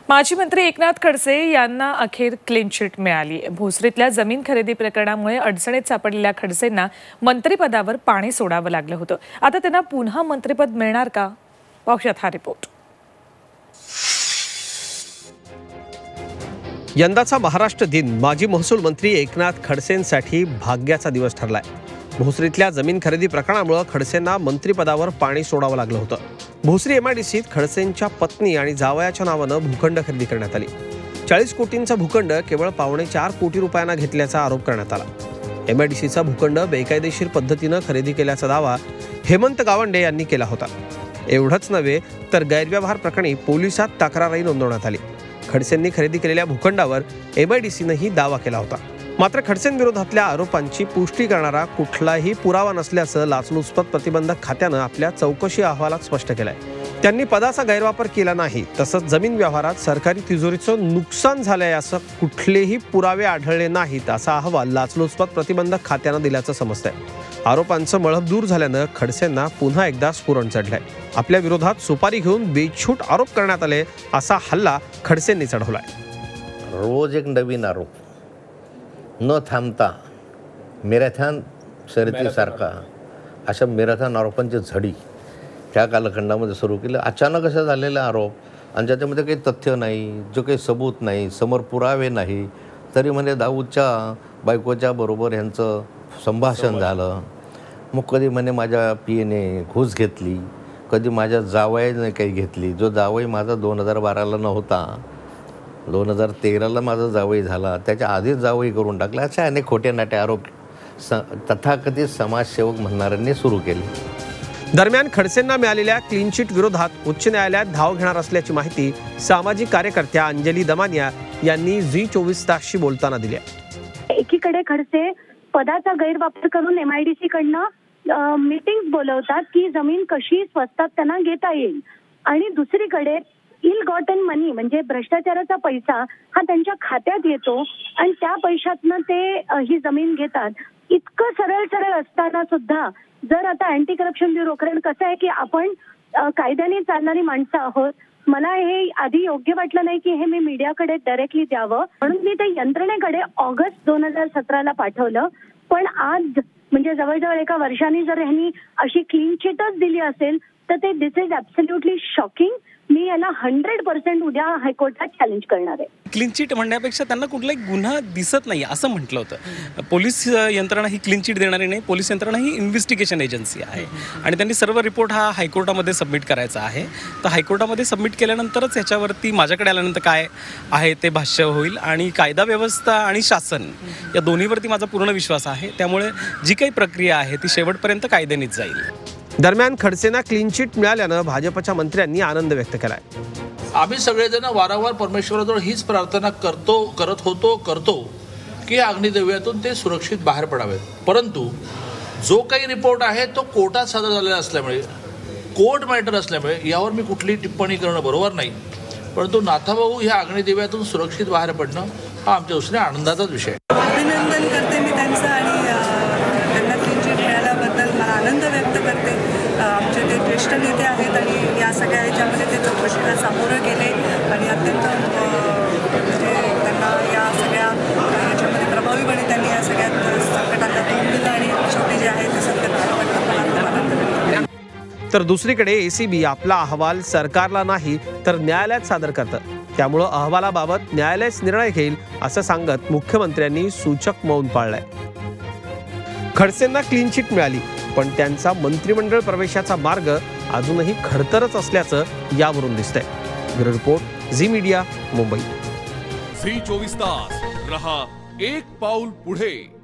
माजी मंत्री एकनाथ खडसे यांना अखेर क्लीन चिट मिळाली। भोसरीतल्या जमीन खरेदी प्रकरणामुळे अडचणीत सापडलेल्या खडसेंना मंत्रिपदावर पाणी सोडावं लागलं होतं। आता त्यांना पुन्हा मंत्रिपद मिळणार का? पाहूयात हा रिपोर्ट। यंदाचा महाराष्ट्र दिन माजी महसूल मंत्री एकनाथ खडसेंसाठी भाग्याचा दिवस ठरलाय। भोसरीतल्या जमीन खरेदी प्रकरणामुळे खडसेंना मंत्रिपदावर पाणी सोडावं लागलं होतं। भोसरी एमआयडीसीत खडसेंच्या पत्नी आणि जावयाच्या नावानं भूखंड खरेदी करण्यात आली। 40 कोटींचा भूखंड केवळ 4.25 कोटी रुपयांना घेतल्याचा आरोप करण्यात आला। एमआयडीसीचा भूखंड बेकायदेशीर पद्धतीनं खरेदी केल्याचा दावा हेमंत गावंडे यांनी केला होता। एवढंच नव्हे तर गैरव्यवहार प्रकरणी पोलिसात तक्रारही नोंदवण्यात आली। खडसेंनी खरेदी केलेल्या भूखंडावर एमआयडीसीनेही दावा केला होता। मात्र खडसेंविरोधातल्या आरोपांची पुष्टी करणारा कुठलाही पुरावा नसल्याचं लाचलुचपत प्रतिबंधक खात्यानं आपल्या चौकशी अहवालात स्पष्ट केलंय। त्यांनी पदाचा गैरवापर केला नाही, तसंच जमीन व्यवहारात सरकारी तिजोरीचं नुकसान झालंय असं कुठलेही पुरावे आढळले नाहीत असा अहवाल लाचलुचपत प्रतिबंधक खात्यानं दिल्याचं समजतंय। आरोपांचं मळभ दूर झाल्यानं खडसेंना पुन्हा एकदा स्फुरण चढलंय। आपल्या विरोधात सुपारी घेऊन बेछूट आरोप करण्यात आले असा हल्ला खडसेंनी चढवलाय। रोज एक नवीन आरोप न थांबता मॅरेथॉन शर्यतीसारखा अशा मॅरेथॉन आरोपांची झडी त्या कालखंडामध्ये सुरू केलं। अचानक असा झालेला आरोप आणि ज्याच्यामध्ये काही तथ्य नाही, जो काही सबूत नाही, समोर पुरावे नाही, तरी म्हणजे दाऊदच्या बायकोच्या बरोबर यांचं संभाषण झालं। मग कधी म्हणे माझ्या पीएने घूस घेतली, कधी माझ्या जावयाने काही घेतली, जो जावई माझा 2012ला नव्हता, 2013ला माझा जावई झाला, त्याच्या आधीच जावई करून टाकला। अशा अनेक खोटे नाटे आरोप तथाकथित समाजसेवक म्हणणाऱ्यांनी सुरू केले। दरम्यान खडसेंना मिळालेल्या क्लीन चिट विरोधात उच्च न्यायालयात धाव घेणार असल्याची माहिती सामाजिक कार्यकर्त्या अंजली दमानिया यांनी झी24 तासशी बोलताना दिली। एकीकडे खडसे पदाचा गैरवापर करून एमआयडीसी कडनं मीटिंग बोलवतात की जमीन कशी स्वस्तात त्यांना घेता येईल, आणि दुसरीकडे इल गॉटन मनी म्हणजे भ्रष्टाचाराचा पैसा हा त्यांच्या खात्यात येतो आणि त्या पैशातनं ते ही जमीन घेतात। इतकं सरळ असताना सुद्धा जर आता अँटी करप्शन ब्युरोकडे कसं आहे की आपण कायद्याने चालणारी माणसं आहोत, मला हे आधी योग्य वाटलं नाही की हे मी मीडियाकडे डायरेक्टली द्यावं, म्हणून मी ते यंत्रणेकडे ऑगस्ट 2017ला पाठवलं। पण आज म्हणजे जवळजवळ एका वर्षाने जर ह्यांनी अशी क्लीन चिटच दिली असेल तर ते दिस इज ॲब्सोल्युटली शॉकिंग। मी याला 100% उद्या हायकोर्टात चॅलेंज करणार आहे। क्लीन चिट म्हणण्यापेक्षा त्यांना कुठलाही गुन्हा दिसत नाही असं म्हटलं होतं। पोलीस यंत्रणा ही क्लीन चिट देणारी नाही, पोलीस यंत्रणा ही इन्व्हेस्टिगेशन एजन्सी आहे आणि त्यांनी सर्व रिपोर्ट हा हायकोर्टामध्ये सबमिट करायचा आहे। तर हायकोर्टामध्ये सबमिट केल्यानंतरच याच्यावरती माझ्याकडे आल्यानंतर काय आहे ते भाष्य होईल आणि कायदा व्यवस्था आणि शासन या दोन्हीवरती माझा पूर्ण विश्वास आहे। त्यामुळे जी काही प्रक्रिया आहे ती शेवटपर्यंत कायद्यानेच जाईल। दरम्यान खडसेंना क्लीन चिट मिळाल्यानं भाजपच्या मंत्र्यांनी आनंद व्यक्त केलाय। आम्ही सगळेजण वारंवार परमेश्वराजवळ हीच प्रार्थना करतो की अग्निदेव्यातून ते सुरक्षित बाहेर पडावेत। परंतु जो काही रिपोर्ट आहे तो कोर्टात सादर झालेला असल्यामुळे, कोर्ट मॅटर असल्यामुळे यावर मी कुठली टिप्पणी करणं बरोबर नाही। परंतु नाथाभाऊ ह्या अग्निदेव्यातून सुरक्षित बाहेर पडणं हा आमच्या दृष्टीने आनंदाचाच विषय आहे। अभिनंदन करते मी त्यांचं आणि त्यांना क्लीन चिट मिळाल्याबद्दल मला आनंद व्यक्त करते। आमचे ते ज्येष्ठ नेते आहेत आणि या सगळ्या ह्याच्यामध्ये ते चौकशीला सामोरं गेले आणि अत्यंत म्हणजे त्यांना या सगळ्या ह्याच्यामध्ये प्रभावीपणे त्यांनी या सगळ्यात संकटाला तोंड दिलं आणि शेवटी जे आहे ते संकट आनंद। तर दुसरीकडे एसीबी आपला अहवाल सरकारला नाही तर न्यायालयात सादर करतं। त्यामुळं अहवालाबाबत न्यायालयाच निर्णय घेईल असं सांगत मुख्यमंत्र्यांनी सूचक मौन पाळलंय। खडसेंना क्लीन चिट मिळाली, पण त्यांचा मंत्रिमंडळ प्रवेशाचा मार्ग अजूनही खडतरच असल्याचं यावरून दिसतंय। Bureau report, Zee Media, Mumbai. Zee 24 तास रहा एक पाऊल पुढे।